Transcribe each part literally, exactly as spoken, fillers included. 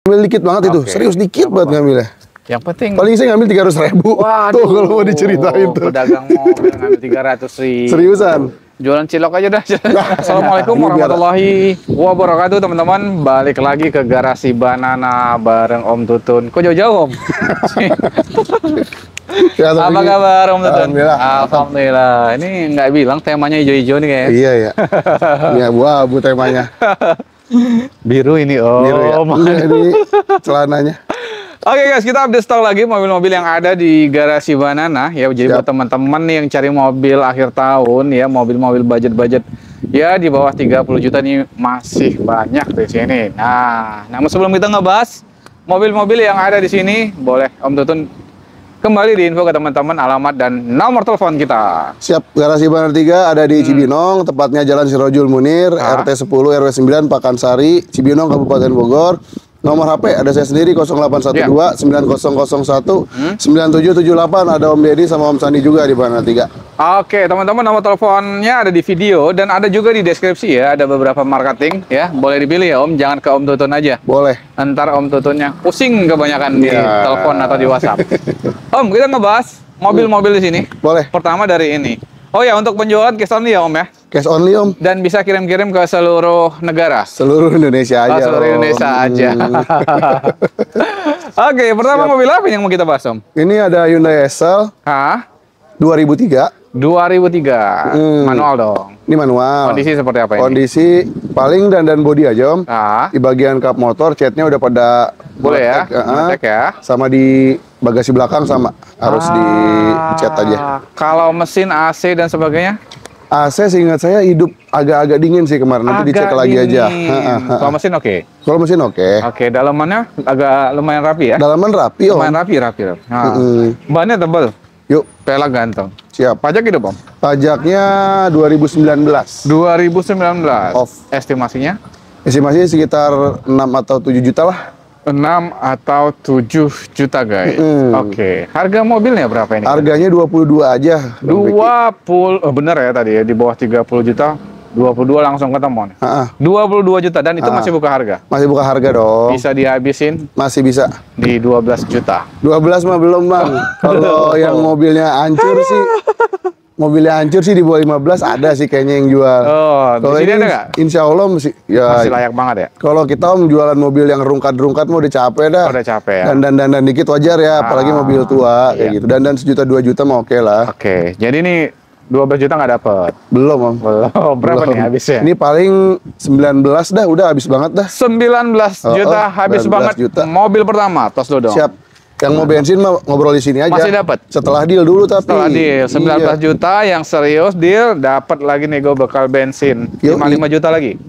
Ngambil dikit banget itu, Oke. serius dikit Gak banget apa-apa. ngambilnya. Yang penting Paling saya ngambil tiga ratus ribu. waduh, Tuh kalau mau diceritain tuh. pedagang mobil ngambil tiga ratus ribu. Seriusan. Jualan cilok aja dah. Assalamualaikum Ini biar- warahmatullahi wabarakatuh teman-teman. Balik lagi ke Garasi Banana bareng Om Tutun. Kok jauh-jauh Om? Ya, tapi- Apa kabar Om Tutun? Alhamdulillah. Alhamdulillah. Ini nggak bilang temanya hijau-hijau nih kayaknya. Iya ya. Ini abu-abu temanya. Biru ini Om. Biru ya. Iya, ini celananya. Oke guys, kita update stok lagi mobil-mobil yang ada di Garasi Banana ya. Jadi Siap. buat teman-teman nih yang cari mobil akhir tahun ya, mobil-mobil budget-budget ya di bawah tiga puluh juta nih masih banyak di sini. Nah, namun sebelum kita ngebahas mobil-mobil yang ada di sini, boleh Om Tutun kembali di info ke teman-teman alamat dan nomor telepon kita. Siap, Garasi Banana tiga ada di Cibinong, tepatnya Jalan Sirojul Munir, Ah. R T sepuluh R W sembilan Pakansari, Cibinong, Kabupaten Bogor. Nomor H P ada saya sendiri nol delapan satu dua sembilan nol nol satu sembilan tujuh tujuh delapan. Ada Om Deddy sama Om Sandi juga di Banana tiga. Oke, teman-teman, nomor teleponnya ada di video dan ada juga di deskripsi ya. Ada beberapa marketing ya. Boleh dipilih ya Om, jangan ke Om Tutun aja. Boleh. Ntar Om Tutunnya pusing kebanyakan di Ya. telepon atau di WhatsApp. Om, kita ngebahas mobil-mobil di sini. Boleh. Pertama dari ini. Oh ya, untuk penjualan cash only ya Om ya. Cash only Om. Dan bisa kirim-kirim ke seluruh negara. Seluruh Indonesia Oh, aja. seluruh Om. Indonesia aja. Hmm. Oke, pertama mobil apa yang mau kita bahas Om? Ini ada Hyundai Excel Hah? dua ribu tiga. dua ribu tiga. Hmm. Manual dong. Ini manual. Kondisi seperti apa ini? Kondisi paling dandan body aja Om. Ah, Di bagian kap motor catnya udah pada boleh ya. meletek, uh-uh. Meletek ya. Sama di bagasi belakang sama harus Ah, dicat aja. Kalau mesin A C dan sebagainya? A C seingat saya hidup agak-agak dingin sih kemarin. Nanti dicek Agak lagi aja. dingin. Ha-ha, ha-ha. Kalau mesin oke. Kalau mesin oke. Oke, dalamannya agak lumayan rapi ya. Dalaman rapi Om. Lumayan rapi, rapi. rapi. Nah, Mm-mm. bannya tebal, Yuk, pelak ganteng. siap. Pajak hidup Om. Pajaknya dua ribu sembilan belas. dua ribu sembilan belas. Off. Estimasinya Estimasinya sekitar enam atau tujuh juta lah. enam atau tujuh juta guys. Mm. Oke, harga mobilnya berapa ini? Harganya dua puluh dua aja. Bang Vicky. dua puluh, oh bener ya tadi ya, di bawah tiga puluh juta, dua puluh dua langsung ketemu nih. Ha-ha. dua puluh dua juta dan itu Ah. masih buka harga. Masih buka harga dong. Bisa dihabisin Masih bisa. di dua belas juta. dua belas mah belum Bang. Kalau yang mobilnya hancur sih, mobilnya hancur sih di bawah lima belas ada sih kayaknya yang jual. Oh, Kalau di sini ini ada nggak? insya Allah masih, ya, Masih layak banget ya? kalau kita Om jualan mobil yang rungkat-rungkat mau udah capek dah. Oh, udah capek ya? Dan dan dan dikit wajar ya, apalagi Ah, mobil tua kayak iya. gitu. Dan dan sejuta dua juta mah oke lah. Oke, jadi ini dua belas juta nggak dapet. Belum Om. Belum, berapa Belum. nih habisnya? Ini paling sembilan belas dah, udah habis banget dah. sembilan belas Oh, juta oh, habis sembilan belas banget. juta. Mobil pertama, tos dulu dong. Siap. Yang mau bensin mah ngobrol di sini aja. Masih dapat? Setelah deal dulu tapi. Setelah deal, sembilan belas Iya. juta yang serius deal, dapat lagi nego bekal bensin. Yoi. lima puluh lima juta lagi.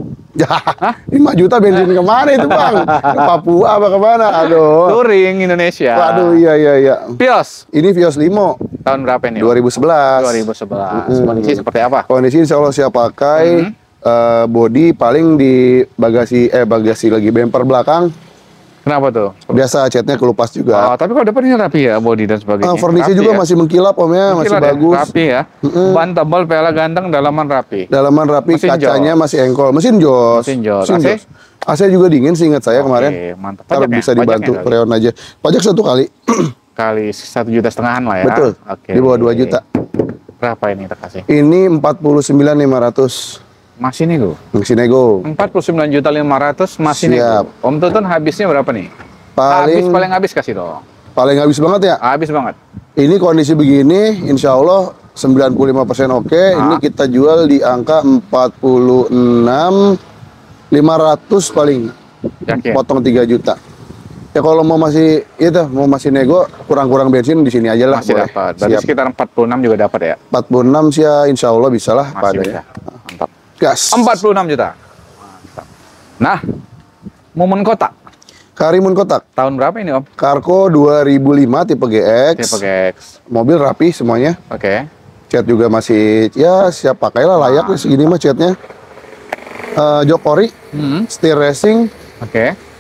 lima juta bensin kemana itu Bang? Ke Papua apa kemana? Aduh. Touring Indonesia. Waduh, iya iya iya. Vios, Ini Vios Limo tahun berapa ini? dua ribu sebelas. dua ribu sebelas. Mm-mm. Kondisi seperti apa? Kondisi insya Allah siap pakai. Mhm. Eh, body paling di bagasi eh bagasi lagi bumper belakang Kenapa tuh? biasa catnya kelupas Oh, juga. tapi kalau depan ini rapi ya, body dan sebagainya. Ah, furnisi Rapi juga ya? masih mengkilap Om ya, masih Gila deh, bagus. Rapi ya. Mm-mm. Ban tebal, pela ganteng, dalaman rapi. Dalaman rapi, Mesin kacanya jos. masih engkol. Mesin jos. Mesin jos. A C? A C juga dingin sih ingat saya Oke, kemarin. mantap. Ntar Pajaknya? bisa dibantu Pajaknya kali? freon aja. Pajak satu kali. Kali satu juta setengahan lah ya. Betul. Oke. Di bawah dua juta. Berapa ini terkasih? Ini empat puluh sembilan ribu lima ratus. Masih nego. Masih nego. empat puluh sembilan juta lima ratus masih Siap. nego. Om Tutun habisnya berapa nih? Paling Habis paling habis kasih dong. paling habis banget ya. Habis banget. Ini kondisi begini, insya Allah sembilan puluh lima persen oke. Ah. Ini kita jual di angka empat puluh enam ribu lima ratus paling. Yakin? Potong tiga juta. Ya kalau mau masih itu mau masih nego kurang-kurang bensin di sini aja lah. Masih boleh. dapat. Berarti Siap. sekitar empat puluh enam juga dapat ya? empat puluh enam sih ya insya Allah bisa lah Masih pada bisa. ya. Mantap. Gas. empat puluh enam juta. Mantap. Nah, momen kotak. Karimun kotak. Tahun berapa ini Om? Karko dua ribu lima tipe G X. Tipe G X. Mobil rapi semuanya. Oke. Cat juga masih ya siap pakai lah, layak nih segini mah catnya. Eh, jok ori, Hmm. setir racing, Oke.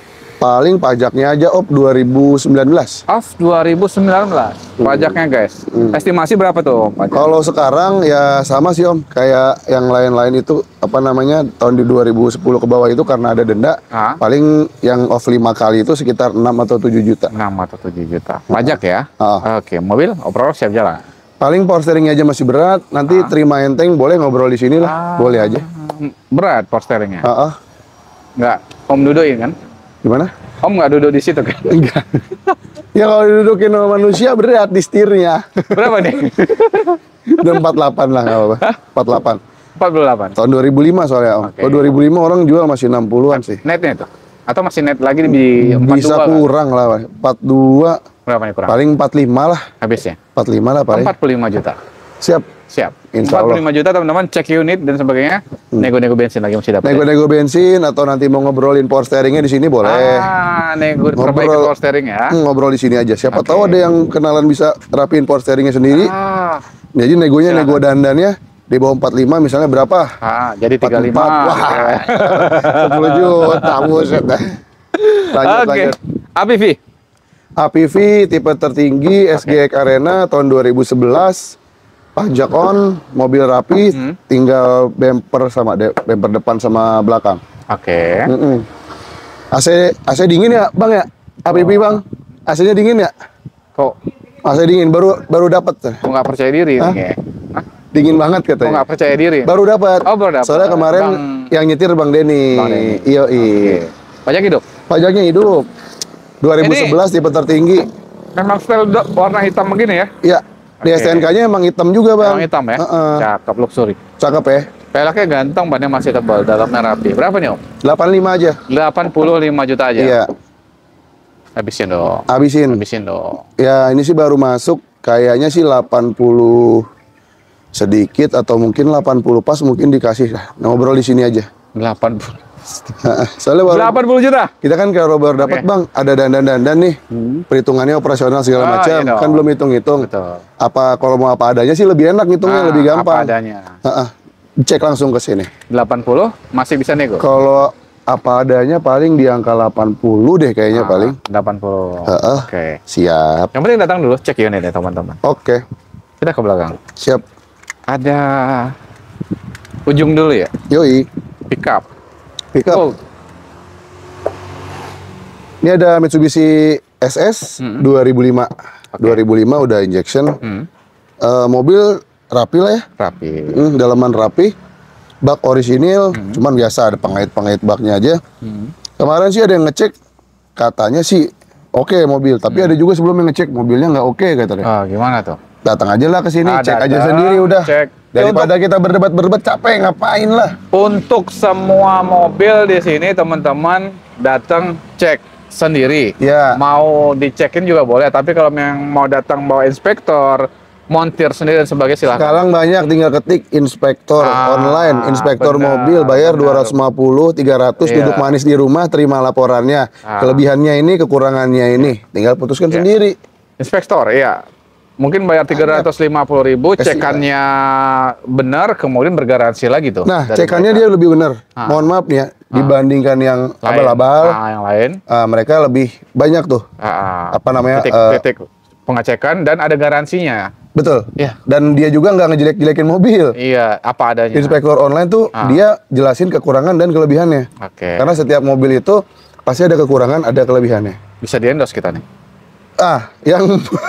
Paling pajaknya aja op dua ribu sembilan belas. Off dua ribu sembilan belas. Pajaknya guys. Hmm. Estimasi berapa tuh Om pajak? Kalau sekarang ya sama sih Om, kayak yang lain-lain itu apa namanya tahun di dua ribu sepuluh ke bawah itu karena ada denda. Hah? Paling yang off lima kali itu sekitar enam atau tujuh juta. enam atau tujuh juta. Pajak ya? Ah. Oke, mobil overall siap jalan. Paling power steeringnya aja masih berat, nanti Ah. terima enteng boleh ngobrol di sini lah, Ah. boleh aja. Berat power steeringnya? Ah, ah. Enggak, Om duduin kan? Gimana? Om nggak duduk di situ kan? Enggak. Ya kalau didudukin sama manusia berat di setirnya. Berapa nih? Udah empat puluh delapan lah nggak apa-apa. empat puluh delapan. empat puluh delapan. Tahun dua ribu lima soalnya Om. Oke. Kalau dua ribu lima orang jual masih enam puluhan sih. Netnya itu? Atau masih net lagi di empat puluh dua? Bisa kan? kurang lah, empat puluh dua. Berapa nih kurang? Paling empat puluh lima lah. Habisnya? empat puluh lima lah paling. empat puluh lima juta. Siap. Siap. Insya empat puluh Allah. lima juta teman-teman, cek unit dan sebagainya. Nego-nego bensin lagi masih dapat. ya? Nego-nego bensin atau nanti mau ngobrolin power steeringnya di sini boleh. Ah, nego perbaikan power steering ya. Hmm, ngobrol di sini aja. Siapa Oke. tahu ada yang kenalan bisa rapiin power steeringnya sendiri. Ah, Jadi negonya Silakan. nego dandannya di bawah empat puluh lima misalnya berapa? ah jadi tiga puluh lima. empat puluh empat. Wah. sepuluh juta buset dah. Lanjut Oke. lanjut. A P V. A P V tipe tertinggi S G X Arena tahun dua ribu sebelas. Pajak on, mobil rapi, Hmm. tinggal bumper sama de- bumper depan sama belakang. Oke. Mm-mm. A C A C dingin ya, Bang ya? A P V Bang. A C-nya dingin ya? Kok A C dingin baru baru dapat. kok nggak percaya diri Hah? nih? Hah? Dingin banget Kok katanya. nggak percaya diri? Baru dapat. Oh, baru dapat. Soalnya kemarin Bang- yang nyetir Bang Denny. Bang Denny. Iya, Oke. iya. Pajak hidup. Pajaknya hidup. dua ribu sebelas tipe tertinggi. Memang style do- warna hitam begini ya? Iya. Di Oke. S T N K-nya emang hitam juga, Bang. Yang hitam ya? Heeh. Cakep, luxury. Cakep ya. Peleknya ganteng, bannya masih tebal, dalamnya rapi. Berapa nih Om? delapan puluh lima aja. delapan puluh lima juta aja. Iya. Habisin dong. Habisin. Habisin dong. Ya, ini sih baru masuk. Kayaknya sih delapan puluh sedikit atau mungkin delapan puluh pas mungkin dikasih lah. Ngobrol di sini aja. delapan puluh. Heeh. Soalnya baru delapan puluh juta. kita kan kalau baru dapat Oke. Bang, ada dandan-dandan nih. Perhitungannya operasional segala Oh, macam. iya dong. Kan belum hitung-hitung. Betul. Apa kalau mau apa adanya sih lebih enak ngitungnya, Ah, lebih gampang. Apa adanya. Heeh. Cek langsung ke sini. delapan puluh masih bisa nego. Kalau apa adanya paling di angka delapan puluh deh kayaknya Ah, paling. delapan puluh. Heeh. Oke. Siap. Yang penting datang dulu cek unit ya teman-teman. Oke. Kita ke belakang. Siap. Ada ujung dulu ya. Yoi. Pickup. Pick up. Oh, Ini ada Mitsubishi S S Hmm. dua ribu lima. Oke. dua ribu lima udah injection. hmm, Eh, mobil rapi lah ya. rapi. Hmm, dalaman rapi. Bak orisinil, cuman biasa ada pengait-pengait baknya aja. Hmm. Kemarin sih ada yang ngecek, katanya sih oke mobil, tapi ada juga sebelum yang ngecek mobilnya nggak oke katanya. Ah, gimana tuh? Datang aja lah ke sini, Ah, cek aja datang, sendiri udah. cek. Daripada kita berdebat-berdebat capek ngapain lah. Untuk semua mobil di sini teman-teman datang cek sendiri. Ya. Mau dicekin juga boleh, tapi kalau yang mau datang bawa inspektor, montir sendiri dan sebagainya silahkan. Sekarang banyak tinggal ketik inspektor Ah, online, inspektor benar, mobil bayar benar. dua ratus lima puluh, tiga ratus Iya. duduk manis di rumah terima laporannya. Ah. Kelebihannya ini, kekurangannya ini. Tinggal putuskan Iya. sendiri. Inspektor, iya. Mungkin bayar tiga ratus lima puluh ribu, Kasih, cekannya benar, kemudian bergaransi lagi tuh. Nah, dari cekannya mereka. dia lebih benar. Ah. Mohon maaf nih ya, dibandingkan yang Lain. abal-abal, Ah, yang lain. ah, mereka lebih banyak tuh. Ah, Apa namanya, Titik, eh, titik pengecekan dan ada garansinya. Betul. Iya. Dan dia juga nggak ngejelek-jelekin mobil. Iya, apa adanya. Inspektor online tuh Ah. dia jelasin kekurangan dan kelebihannya. Oke. Karena setiap mobil itu pasti ada kekurangan, ada kelebihannya. Bisa di endorse kita nih. Ah, yang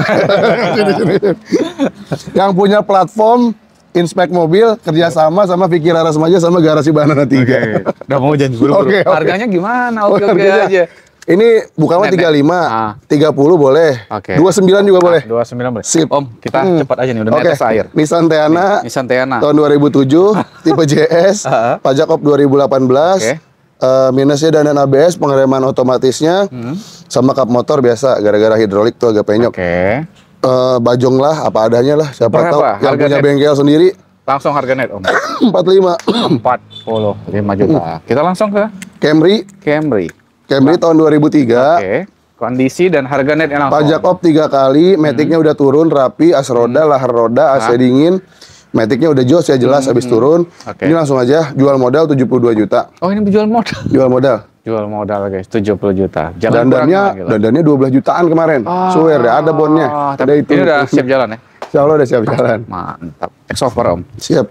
yang punya platform inspek mobil kerjasama sama Vicky Rarasmaja sama Garasi Banana tiga. Udah mau janji buru-buru. Oke, oke. Harganya gimana? Oh, Oke, oke harganya. aja. Ini bukan mah Nenek. tiga puluh lima, Ah. tiga puluh boleh, Oke. dua puluh sembilan juga boleh. dua puluh sembilan boleh. Sip. Om, kita Hmm. cepat aja nih, udah Oke, di atas air. Nissan Teana Nissan Teana. tahun dua ribu tujuh, tipe J S, Ah. pajak op dua ribu delapan belas. Oke. Eh, minusnya dan A B S, pengereman otomatisnya, Hmm. sama kap motor biasa, gara-gara hidrolik tuh agak penyok. Oke. Eh, bajong lah, apa adanya lah, siapa Berapa tahu yang harga punya net? bengkel sendiri Langsung harga net, Om. empat puluh lima. empat puluh lima juta. Kita langsung ke Camry, Camry. Camry tahun dua ribu tiga. Oke. Kondisi dan harga net yang langsung. Pajak op tiga kali, maticnya udah turun rapi, as roda, lahar roda, A C Ah. dingin, maticnya udah jos ya jelas habis turun. Oke. Ini langsung aja jual modal tujuh puluh dua juta. Oh, ini jual modal. Jual modal. Jual modal guys, tujuh puluh juta. Jangan dandannya, kurang lagi lah. dandannya dua belas jutaan kemarin. Oh, Swear deh, ada bonnya. Ada itu. Ini udah siap jalan ya? Insya Allah udah siap jalan. Mantap. Exover Om. Siap.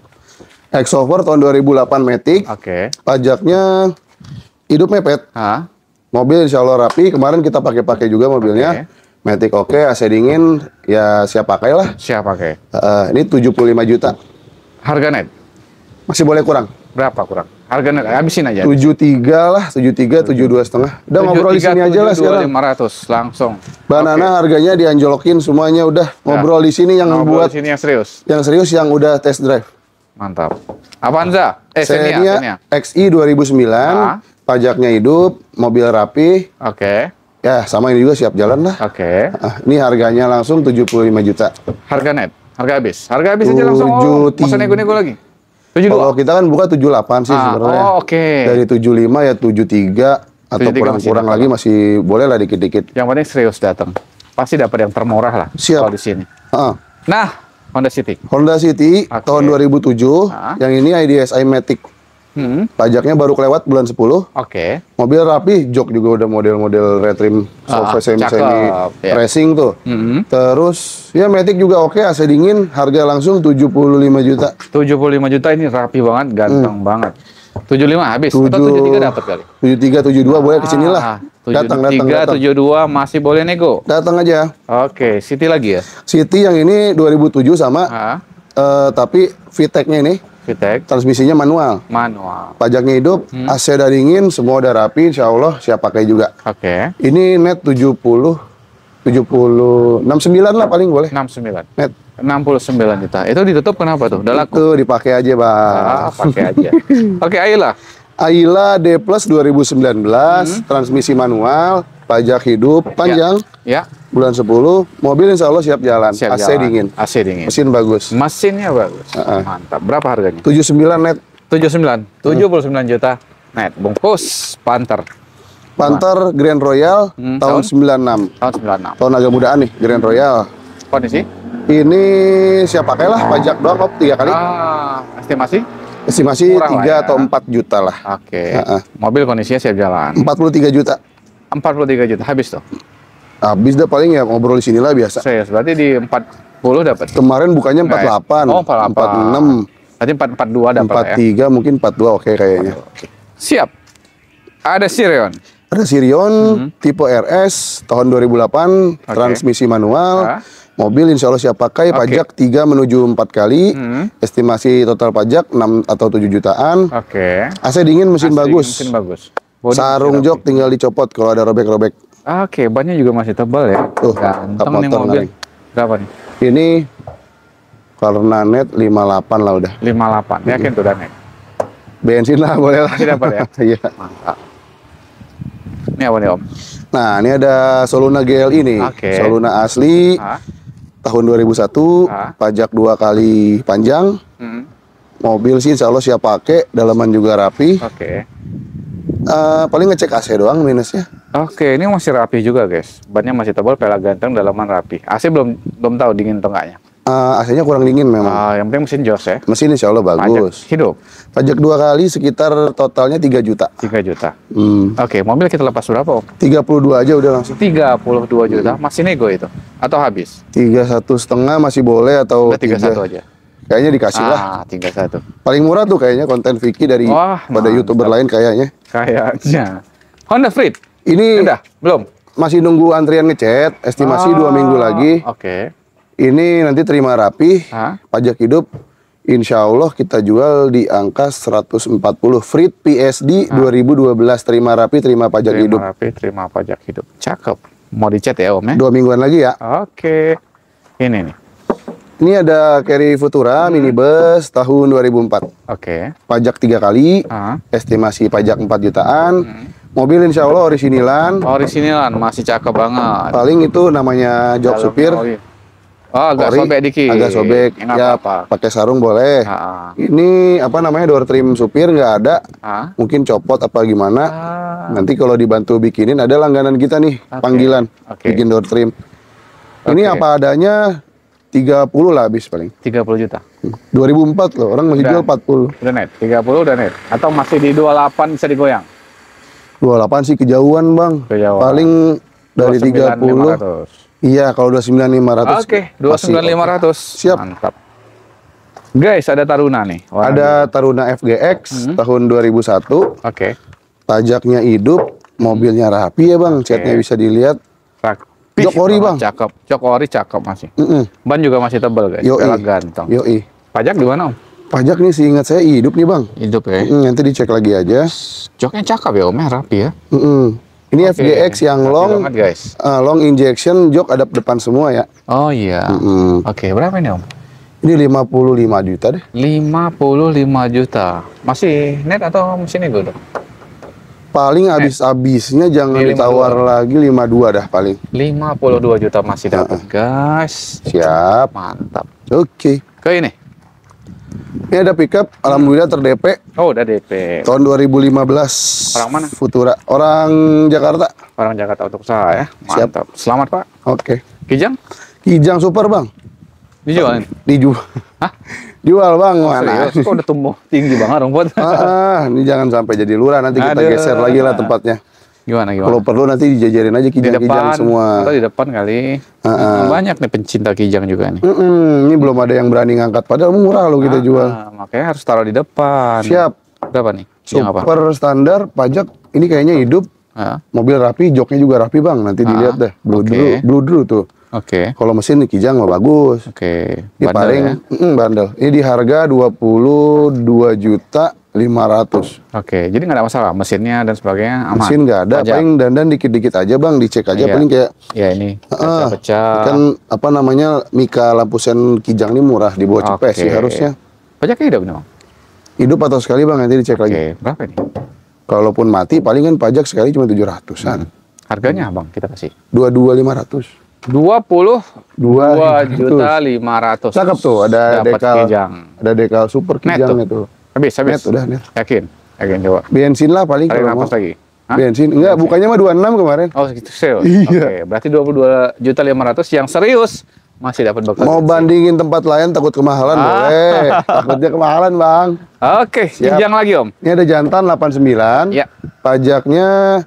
Exover tahun dua ribu delapan Matic. Oke. Pajaknya hidup mepet. Hah? Mobil insya Allah rapi. Kemarin kita pakai-pakai juga mobilnya. Matic oke, A C dingin, ya siap pakai lah. Siap pakai. Uh, ini tujuh puluh lima juta. Harga net? Masih boleh kurang. Berapa kurang? Harga net, habisin aja. tujuh puluh tiga lah, tujuh puluh tiga, tujuh puluh dua setengah. Udah ngobrol di sini aja lah sekarang. lima ratus langsung. Banana okay. Harganya dianjolokin semuanya udah. Ngobrol di sini yang ngobrol buat di sini yang serius. Yang serius yang udah test drive. Mantap. Avanza? Eh, Xenia, Xenia. X I dua ribu sembilan. Ah. Pajaknya hidup, mobil rapi. Oke. Okay. Ya, sama ini juga siap jalan lah. Oke. Okay. Nah, ini harganya langsung tujuh puluh lima juta. Harga net? Harga habis? Harga habis aja langsung. Oh, masa nego-nego lagi? tujuh puluh dua? Kalau kita kan buka tujuh puluh delapan sih ah, sebenarnya. Oh, oke. Okay. Dari tujuh puluh lima ya tujuh puluh tiga atau kurang-kurang lagi masih boleh lah dikit-dikit. Yang penting serius datang. Pasti dapat yang termurah lah. Siap. Kalau di sini. Ah. Nah, Honda City. Honda City okay. Tahun dua ribu tujuh. Ah. Yang ini I D S I Matic. Hmm. Pajaknya baru kelewat bulan sepuluh. Oke. Okay. Mobil rapi, jok juga udah model-model retrim ah, semi-semi yeah. racing tuh. Hmm. Terus ya Matic juga oke, okay, A C dingin, harga langsung tujuh puluh lima juta. tujuh puluh lima juta ini rapi banget, ganteng hmm. banget. tujuh puluh lima habis tujuh, atau tujuh puluh tiga dapat kali? tujuh puluh tiga, tujuh puluh dua ah, boleh kesini lah. Datang, datang, datang. tujuh puluh dua masih boleh nego. Datang aja. Oke, okay. City lagi ya? City yang ini dua ribu tujuh sama, ah. uh, tapi V TEC-nya ini. V TEC. Transmisinya manual. Manual. Pajaknya hidup, hmm. A C udah dingin, semua udah rapi, insya Allah siap pakai juga. Oke. Okay. Ini net tujuh puluh, tujuh puluh, enam puluh sembilan lah paling boleh. enam puluh sembilan. Net. enam puluh sembilan juta. Itu ditutup kenapa tuh? Udah laku? Itu dipakai aja, Bang. Ah, pakai aja. Oke, okay, Ayla. Ayla D Plus dua ribu sembilan belas, hmm. transmisi manual, pajak hidup, panjang. Ya. Ya. Bulan sepuluh, mobil insya Allah siap jalan. Siap A C jalan. dingin. A C dingin. Mesin bagus. Mesinnya bagus. Uh -uh. Mantap. Berapa harganya? tujuh puluh sembilan net. tujuh puluh sembilan. tujuh puluh sembilan juta net. Bungkus Panther. Panther Mana? Grand Royal hmm, tahun, tahun sembilan puluh enam. Tahun sembilan puluh enam. Tahun agak mudaan nih Grand Royal. Kondisi? Ini siap pakai lah, pajak doang kok tiga kali. Ah, estimasi? Estimasi tiga ya. Atau empat juta lah. Oke. Okay. Uh -uh. Mobil kondisinya siap jalan. empat puluh tiga juta. empat puluh tiga juta habis tuh. Habis dah paling ya ngobrol di sinilah biasa. Serius, berarti di empat puluh dapat. Kemarin bukannya empat puluh delapan. Oh, empat puluh delapan. empat puluh enam. Berarti empat empat dua dapat empat puluh tiga ya. Mungkin empat puluh dua oke okay, kayaknya. Siap. Ada Sirion. Ada Sirion mm-hmm. tipe R S tahun dua ribu delapan, okay. Transmisi manual. Ah. Mobil insya Allah siap pakai, okay. Pajak tiga menuju empat kali. Mm-hmm. Estimasi total pajak enam atau tujuh jutaan. Oke. Okay. A C dingin, mesin A C bagus. Mesin bagus. Bodi sarung jok tinggal dicopot kalau ada robek-robek. Oke, okay, bannya juga masih tebal ya. Tuh, ganteng nih mobil. Naring. Berapa nih? Ini karena net lima puluh delapan lah udah. lima puluh delapan, yakin tuh udah net? Bensin lah boleh lah. Masih dapat ya? Iya. Mantap. Ini apa nih Om? Nah, ini ada Soluna G L I nih. Okay. Soluna asli. Ah. Tahun dua ribu satu, ah. Pajak dua kali panjang. Hmm. Mobil sih insya Allah siap pakai, dalaman juga rapi. Oke. Okay. Uh, paling ngecek A C doang minusnya. Oke, ini masih rapi juga guys. Bannya masih tebal, pelak ganteng, dalaman rapi. A C belum belum tahu dingin atau enggaknya. Uh, A C-nya kurang dingin memang. Uh, yang penting mesin jos ya. Mesin insya Allah bagus. Pajak hidup. Pajak dua kali sekitar totalnya tiga juta. tiga juta. Hmm. Oke, mobil kita lepas berapa Om? tiga puluh dua aja udah langsung. tiga puluh dua juta, hmm. Masih nego itu? Atau habis? tiga satu setengah masih boleh atau tiga satu aja? Kayaknya dikasih ah, lah. tiga satu. Paling murah tuh kayaknya konten Vicky dari Wah, pada mantap. YouTuber lain kayaknya. Kayaknya. Honda Freed. Ini udah belum? Masih nunggu antrian ngechat, estimasi dua oh, minggu lagi. Oke. Okay. Ini nanti terima rapi, Hah? Pajak hidup. Insya Allah kita jual di angka seratus empat puluh. Freed P S D Hah? dua ribu dua belas terima rapi, terima pajak terima hidup. Terima rapi, terima pajak hidup. Cakep. Mau dicat ya Om ya? Dua mingguan lagi ya. Oke. Okay. Ini nih. Ini ada Carry Futura hmm. minibus tahun dua ribu empat. Oke. Okay. Pajak tiga kali, uh. estimasi pajak empat jutaan. Hmm. Mobil insya Allah orisinilan. Orisinilan, masih cakep banget. Paling itu namanya jok Dalam supir. Ori. Oh, agak ori, sobek dikit. Agak sobek. Nggak ya, apa-apa. Pakai sarung boleh. Ha-ha. Ini apa namanya door trim supir nggak ada. Ha? Mungkin copot apa gimana. Ah. Nanti kalau dibantu bikinin ada langganan kita nih, okay. Panggilan. Okay. Bikin door trim. Ini okay. Apa adanya tiga puluh lah habis paling. tiga puluh juta. dua ribu empat loh, orang masih udah, jual empat puluh. Udah net, tiga puluh udah net. Atau masih di dua puluh delapan bisa digoyang? dua puluh delapan sih kejauhan, Bang. Kejauhan. Paling dari tiga puluh. Iya, kalau dua puluh sembilan lima ratus. Oke, dua puluh sembilan lima ratus. Siap. Mantap. Guys, ada Taruna nih. Ada Taruna F G X hmm. tahun dua ribu satu. Oke. Okay. Pajaknya hidup, mobilnya rapi ya, Bang. Okay. Catnya bisa dilihat. Rapi. Jok ori, Bang. Cakep. Jok ori cakep masih. Mm -mm. Ban juga masih tebal, guys. Yoi. Pelak ganteng. Yoi. Pajak di mana, Om? Pajak nih seingat saya hidup nih, Bang. Hidup ya. Mm, nanti dicek lagi aja. Joknya cakep ya, Om, ya, rapi ya. Mm -mm. Ini okay. F G X yang rapi long, banget, guys. Uh, long injection, jok adap depan semua ya. Oh iya. Mm -mm. Oke, okay. Berapa ini, Om? Ini lima puluh lima juta deh. lima puluh lima juta. Masih net atau mesinnya gue dong? Paling habis-habisnya jangan Ini ditawar lagi lima puluh dua dah paling. lima puluh dua juta masih dapat, uh -uh. guys. Siap. Mantap. Oke. Okay. Ke ini. Ini ada pickup, alhamdulillah ter D P. Oh, udah D P. Tahun dua ribu lima belas. Orang mana? Futura. Orang Jakarta. Orang Jakarta untuk usaha ya. Mantap. Siap. Selamat, Pak. Oke. Okay. Kijang? Kijang super, Bang. Dijualin? Dijual. Hah? Jual, Bang. Oh, mana? Serius? Kok udah tumbuh tinggi banget rumput? ah, ah, ini jangan sampai jadi lurah, nanti kita Aduh. geser lagi lah tempatnya. Gimana, gimana? Kalau perlu nanti dijajarin aja kijang-kijang semua. Atau di depan kali. Ah, ah. Banyak nih pencinta kijang juga nih. Mm -mm, ini belum ada yang berani ngangkat, padahal murah loh kita ah, jual. Ah, makanya harus taruh di depan. Siap. Berapa nih? Kijang super apa? Standar, pajak, ini kayaknya hidup. Ah. Mobil rapi, joknya juga rapi, Bang. Nanti ah. dilihat deh. Blue okay. Blue dulu tuh. Oke. Okay. Kalau mesin nih kijang mah bagus. Oke. Okay. Ini paling ya? mm, bandel. Ini di harga dua puluh dua juta lima ratus. Oke, okay. Jadi nggak ada masalah mesinnya dan sebagainya aman. Mesin nggak ada, pajak. Paling dandan dikit-dikit aja, Bang, dicek aja. Iya. Paling kayak ya ini pecah-pecah. Kan apa namanya, mika lampu sen kijang ini murah di bawah cepet okay. sih harusnya. Pajaknya hidup nih, Bang? Hidup atau sekali, Bang, nanti dicek okay. lagi. Berapa ini? Kalaupun mati paling kan pajak sekali cuma tujuh ratusan. Hmm. Harganya, Bang, kita kasih dua puluh dua lima ratus. dua puluh dua juta lima ratus. Cakep tuh, ada dapat dekal kijang. Ada dekal super kijang itu. Habis, habis. Net, udah, net. Yakin? Yakin coba. Bensin lah paling kalau mau. Lagi. Hah? Bensin. Enggak, bensin. Bukannya mah dua puluh enam kemarin. Oh, segitu serius. Iya. Oke, okay. Berarti dua puluh dua juta lima ratus yang serius masih dapat bekal. Mau bandingin tempat lain takut kemahalan ah. boleh. Takutnya kemahalan, Bang. Oke, okay. Kijang lagi, Om. Ini ada jantan delapan puluh sembilan. Ya. Pajaknya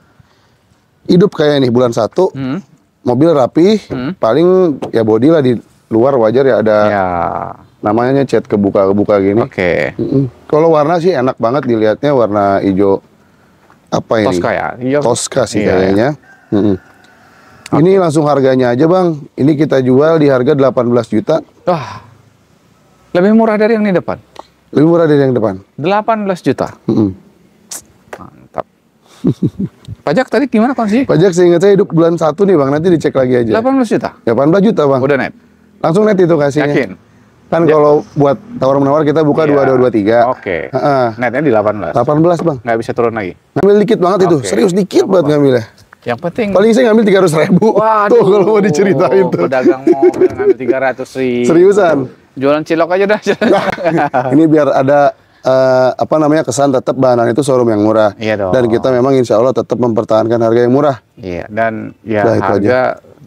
hidup kayak nih bulan satu. Hmm. Mobil rapi, hmm. paling ya body lah di luar wajar ya ada ya. Namanya cat kebuka-kebuka gini. Oke. Okay. Mm -mm. Kalau warna sih enak banget dilihatnya, warna hijau apa ini? Tosca ya? Hijau. Tosca sih iya, kayaknya. Ya. Mm -mm. Okay. Ini langsung harganya aja, Bang. Ini kita jual di harga delapan belas juta. Wah, lebih murah dari yang di depan? Lebih murah dari yang depan. delapan belas juta? Mm -mm. Mantap. Pajak tadi gimana kondisi? Pajak seingat saya hidup bulan satu nih, Bang. Nanti dicek lagi aja. delapan belas juta? delapan belas juta, Bang. Udah net? Langsung net itu kasihnya. Yakin? Kan ya. Kalau buat tawar-menawar kita buka dua dua dua tiga. Oke. Okay. Uh, Netnya di delapan belas. delapan belas, Bang. Nggak bisa turun lagi? Ngambil dikit banget okay. itu. Serius dikit banget ngambilnya. Yang penting. Paling saya ngambil tiga ratus ribu. Waduh. Tuh kalau mau diceritain tuh. Pedagang mobil ngambil tiga ratus ribu. Seriusan. Jualan cilok aja dah. Nah, ini biar ada uh, apa namanya kesan tetap Bahanan itu showroom yang murah. Iya dong. Dan kita memang insya Allah tetap mempertahankan harga yang murah. Iya. Dan ya nah, harga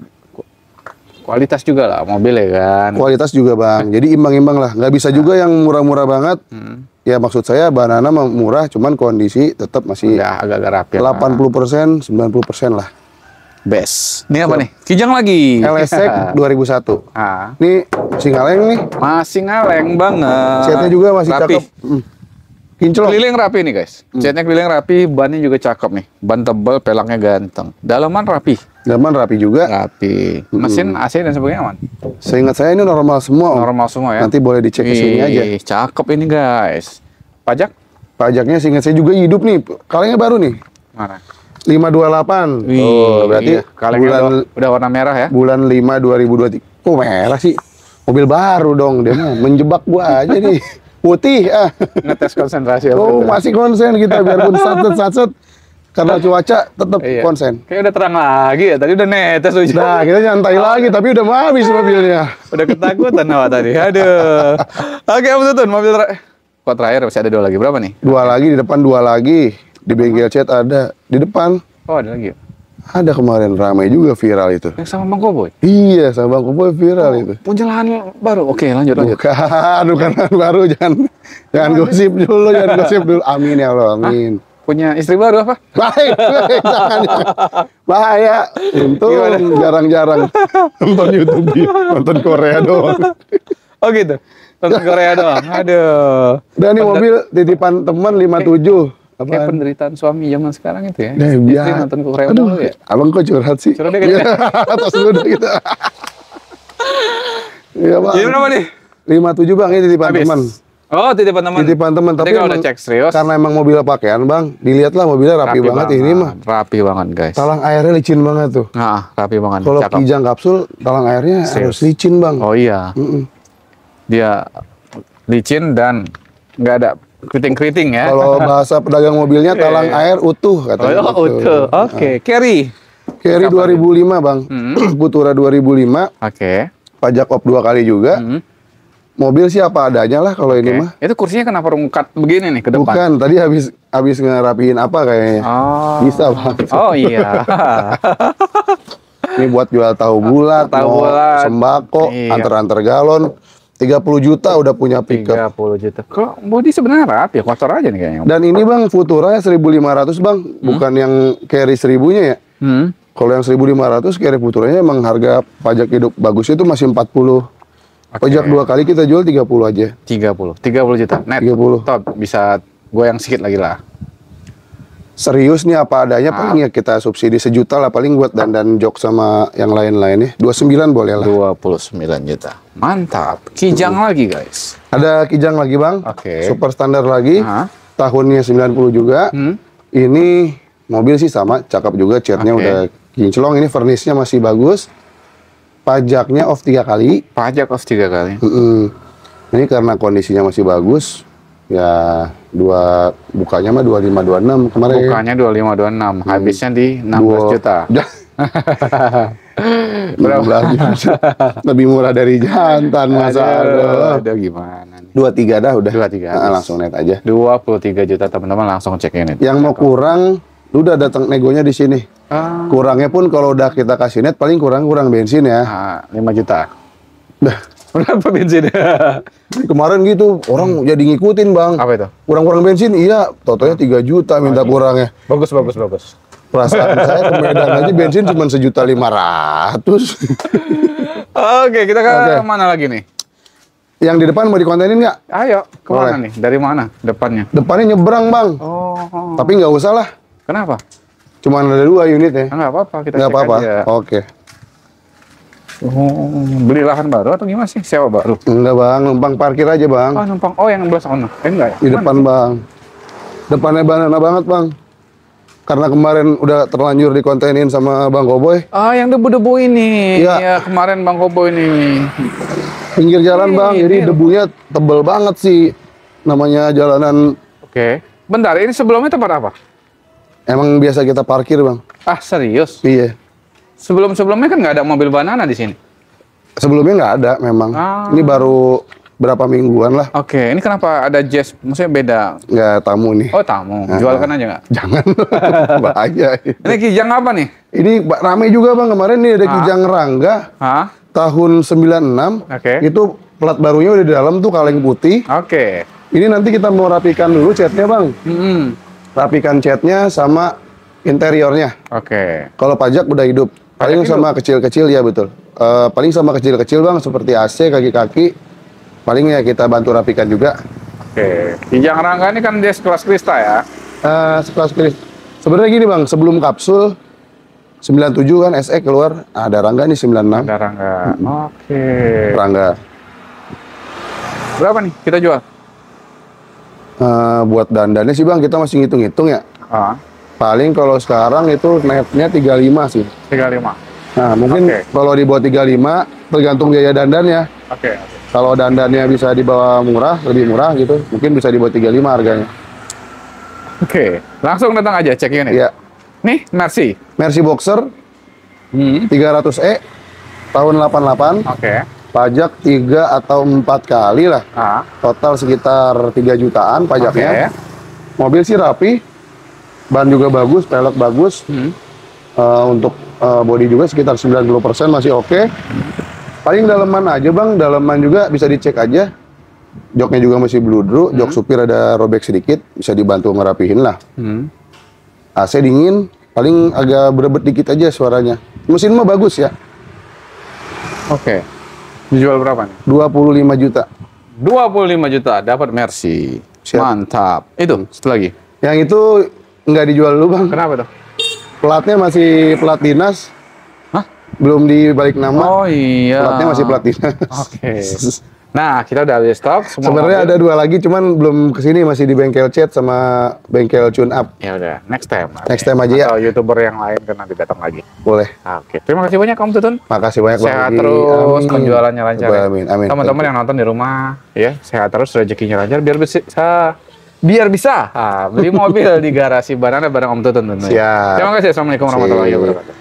kualitas juga lah mobil ya kan. Kualitas juga, Bang. Jadi imbang-imbang lah. Nggak bisa juga yang murah-murah banget. Hmm. Ya maksud saya Bahanan murah, cuman kondisi tetap masih ya, agak-agak rapi. delapan puluh persen, sembilan puluh persen lah. Best. Ini apa so, nih? Kijang lagi. L S X dua ribu satu. Ah. Ini masih ngaleng nih. Masih ngaleng banget. Catnya juga masih rapi. Cakep. Hmm. Kinclong. Keliling rapi nih, guys. Hmm. Catnya keliling rapi, bannya juga cakep nih. Ban tebal, pelaknya ganteng. Dalaman rapi. Dalaman rapi juga. Rapi. Mesin hmm. A C dan sebagainya aman. Seingat saya ini normal semua, Om. Normal semua ya. Nanti boleh dicek ke sini aja. Cakep ini, guys. Pajak? Pajaknya seingat saya juga hidup nih. Kalengnya baru nih. Mana? lima dua delapan. Oh, berarti iya. Kalengnya bulan, udah, udah warna merah ya? Bulan lima dua ribu dua puluh tiga. Oh, merah sih. Mobil baru dong dia mah. Menjebak gua aja nih. Putih ah. Ngetes konsentrasi. Oh, masih konsen kita biarpun satset-satset. Karena cuaca tetap iya. konsen. Kayak udah terang lagi ya. Tadi udah netes aja. Nah, kita nyantai lagi tapi udah mau habis mobilnya. Udah ketakutan awak tadi. Aduh. Oke, Om Tutun, mobil terakhir. Kok terakhir masih ada dua lagi. Berapa nih? Dua lagi di depan, dua lagi. Di bengkel cat ada. Di depan. Oh, ada lagi. Ada kemarin ramai juga viral itu. Yang sama Bang Koboy? Iya, sama Bang Koboy viral oh, itu. Punya lahan baru. Oke, lanjut lanjut. Bukan, bukan lahan baru. Jangan jangan gosip dulu, jangan gosip dulu. Amin ya Allah, amin. Hah? punya istri baru apa? Baik, baik, jangan, jangan. Bahaya. Untung jarang-jarang nonton YouTube, nonton Korea doang. Oh gitu. Nonton Korea doang. Aduh. Dan ini mobil titipan teman lima puluh tujuh. Kayak Apaan? penderitaan suami zaman sekarang itu ya. Nah, Istri ya. nonton Korea Aduh, mulu ya. abang kok curhat sih? Curhat deh, gitu. Atas lu dah gitu. Iya bang. Jadi berapa nih? lima puluh tujuh bang, ini titipan Habis. teman. Oh, titipan teman. Titipan teman, tapi kalau emang, udah cek serius. karena emang mobil pakaian bang, dilihatlah mobilnya rapi, banget, ini mah. Rapi banget guys. Talang airnya licin banget tuh. Nah, rapi banget. Kalau Cakep. Kijang kapsul, talang airnya Serius. harus licin bang. Oh iya. Mm-mm. Dia licin dan nggak ada keriting-keriting ya. Kalau bahasa pedagang mobilnya, talang Iya. air utuh katanya. Oh, gitu. utuh. Oke, carry. Carry Kapan dua ribu lima bang, Hmm. Futura dua ribu lima, Oke. pajak op dua kali juga. Hmm. Mobil sih apa adanya lah kalau ini Oke. mah. Itu kursinya kenapa rungkat begini nih ke depan? Bukan, tadi habis habis ngerapiin apa kayaknya. Oh. Bisa bang. Oh iya. Ini buat jual tahu bulat, Tahu mau bulat. sembako, Iya. antar-antar galon. tiga puluh juta udah punya pickup. tiga puluh juta. Kok body sebenarnya rapi ya? Kotor aja nih kayaknya. Dan ini bang, Futura seribu lima ratus bang, bukan yang carry seribunya ya. Hmm. Kalau yang seribu lima ratus carry Futuranya emang harga pajak hidup bagusnya itu masih empat puluh. Oke. Pajak dua kali kita jual tiga puluh aja. tiga puluh. tiga puluh juta. Net. tiga puluh. Top. Bisa goyang sedikit lagi lah. Serius nih apa adanya, Ah. paling ya kita subsidi sejuta lah paling buat dandan jok sama yang lain-lainnya. dua puluh sembilan boleh lah. dua puluh sembilan juta. Mantap. Kijang lagi guys. Ada Kijang lagi bang, Oke. super standar lagi, Aha. tahunnya sembilan puluh juga. Hmm. Ini mobil sih sama, cakep juga, catnya Oke. udah kinclong, ini furnishnya masih bagus. Pajaknya off tiga kali. Pajak off tiga kali. Mm-mm. Ini karena kondisinya masih bagus, ya dua bukanya mah dua puluh lima dua puluh enam kemarin. Bukannya dua puluh lima dua puluh enam, habisnya di enam belas Dua- juta. enam belas juta. Lebih murah dari jantan masa Aduh, ada. aduh gimana nih? dua puluh tiga dah udah. dua puluh tiga Nah, habis. langsung net aja. dua puluh tiga juta teman-teman langsung cek ini. Yang mau kurang, lu udah datang negonya di sini. Ah, Kurangnya pun kalau udah kita kasih net paling kurang kurang bensin ya. ah, lima juta. Dah. Berapa bensin? Kemarin gitu orang jadi ngikutin bang. Apa itu? Kurang-kurang bensin, iya. Totonya tiga juta minta kurangnya. Bagus, bagus, bagus. Perasaan saya ke Medan aja bensin cuma sejuta lima ratus. Oke, kita ke Oke. mana lagi nih? Yang di depan mau dikontenin nggak? Ayo, kemana Boleh. nih? Dari mana depannya? Depannya nyebrang bang. Oh, Tapi nggak usah lah. kenapa? Cuman ada dua unit ya. Ah, nggak apa-apa, kita Nggak cek apa-apa. aja. Oke. Oh, beli lahan baru atau gimana sih? Sewa baru? Enggak bang, numpang parkir aja bang. Oh, numpang. Oh, yang belah sana. Eh, enggak ya? Di depan bang. Depannya banana banget bang. Karena kemarin udah terlanjur dikontenin sama Bang Koboy. Ah, yang debu-debu ini. Iya. Ya, kemarin Bang Kobo ini. Pinggir jalan bang, Ini, jadi ini. debunya tebel banget sih. Namanya jalanan, Oke. Bentar, ini sebelumnya tempat apa? emang biasa kita parkir bang. Ah, serius? Iya. Sebelum-sebelumnya kan nggak ada mobil banana di sini. Sebelumnya nggak ada memang. Ah. Ini baru berapa mingguan lah. Oke, ini kenapa ada jazz? Maksudnya beda. Nggak tamu nih. Oh, tamu. Jualkan aja nggak? Jangan. Bahaya. Ini kijang apa nih? Ini ba- rame juga bang kemarin nih ada Ah. Kijang Rangga Hah? tahun sembilan puluh enam. Oke. Itu plat barunya udah di dalam tuh kaleng putih. Oke. Ini nanti kita mau rapikan dulu catnya bang. Hmm. Rapikan catnya sama interiornya. Oke. Kalau pajak udah hidup. Paling Pajak sama kecil-kecil ya betul. Eh, paling sama kecil-kecil bang seperti A C, kaki-kaki. Paling ya kita bantu rapikan juga. Oke. Kijang Rangga ini kan dia kelas Krista ya. Eh, sekelas pilih. Sebenarnya gini bang, sebelum kapsul sembilan puluh tujuh kan S E keluar, ada Rangga nih sembilan puluh enam. Ada Rangga. Oke. Rangga. Berapa nih kita jual? Eh, buat dandannya sih bang, kita masih ngitung-ngitung ya. Ah, Paling kalau sekarang itu netnya tiga puluh lima sih. tiga puluh lima. Nah mungkin Oke. kalau di bawah tiga puluh lima tergantung biaya dandannya. Oke. Kalau dandannya bisa di bawah murah, lebih murah gitu, mungkin bisa di bawah tiga puluh lima harganya. Oke. Langsung datang aja cek unit. Iya. Nih, Mercy. Mercy Boxer Hmm. tiga ratus E tahun delapan puluh delapan, Oke. pajak tiga atau empat kali lah. Ah. Total sekitar tiga jutaan pajaknya. Oke. Mobil sih rapi, ban juga bagus, pelek bagus. Hmm. Eh, untuk eh, bodi juga sekitar sembilan puluh persen masih oke. Paling daleman aja bang, daleman juga bisa dicek aja. Joknya juga masih bludru, jok supir ada robek sedikit, bisa dibantu ngerapihin lah. Hmm. A C dingin, paling agak berebet dikit aja suaranya. Mesin mah bagus ya. Oke. Dijual berapa nih? dua puluh lima juta. dua puluh lima juta dapat Mercy. Siap. Mantap. Itu satu lagi. Yang itu nggak dijual dulu bang. Kenapa tuh? Platnya masih plat dinas. Hah? Belum dibalik nama. Oh iya. Platnya masih plat dinas. Oke. Nah, kita udah habis stok. Sebenarnya ada dua lagi, cuman belum kesini, masih di bengkel Chat sama bengkel Tune Up. Ya udah, next time. Next time aja ya. Atau YouTuber yang lain kan nanti datang lagi. Boleh. Oke, terima kasih banyak Om Tutun. Makasih banyak Bang Sehat Rudy. terus, Amin. penjualannya lancar. Coba, ya. Amin. Amin. Teman-teman yang nonton di rumah, ya sehat terus, rezekinya lancar, biar bisa biar bisa ah, beli mobil di garasi Banana bareng Om Tutun tentunya. Siap. Terima kasih. Assalamualaikum warahmatullahi wabarakatuh.